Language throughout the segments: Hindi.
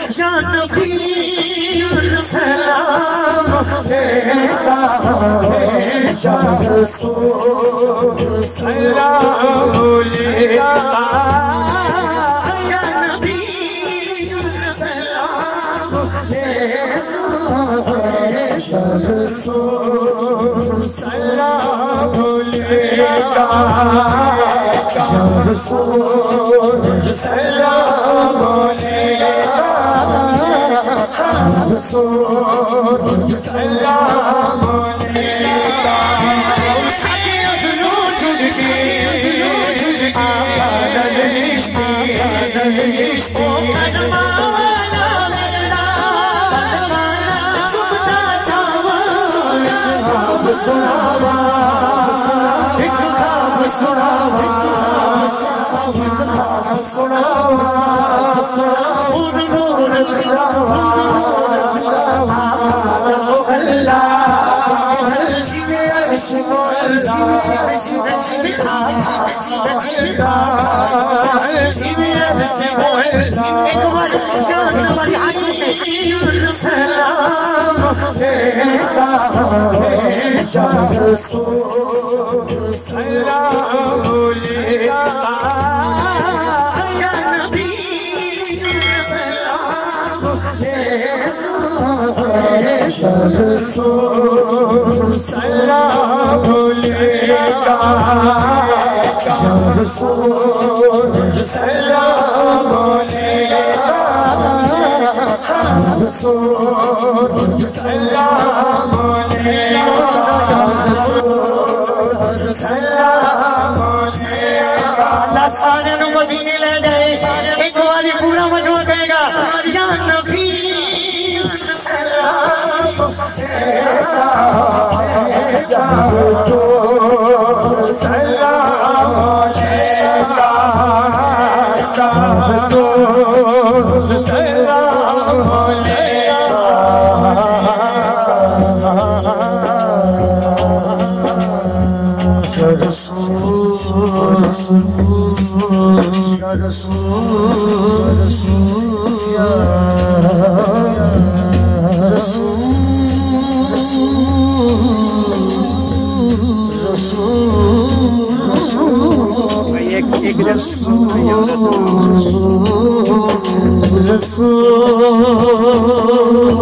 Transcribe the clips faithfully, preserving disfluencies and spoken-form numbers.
या नबी सलाम अलैका या रसूल सलाम अलैका या नबी सलाम अलैका या रसूल सलाम अलैका या रसूल सलाम अलैका रसूल सलाम अलैका साके अज़लो जुदगी आका नलिश्ती नलिश्ती ओ कदमाना मेरा कदमाना सुबता चावना खाब सुनावा एक खाब सुनावा एक खाब सुनावा नूर नूर सुनावा रसूल सलाम अलैका या रसूल सलाम अलैका रसूल सलाम अलैका रसूल सलाम अलैका अल्लाह सारे नु मदीने ले जाए एक बारी पूरा मजमा कहेगा या नबी या रसूल सलाम अलैका या रसूल सलाम अलैका या रसूल या रसूल या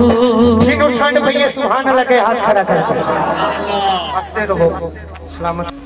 ठंड भैया सुभान अल्लाह के हाथ खड़ा करके हंसते रहो सलामत।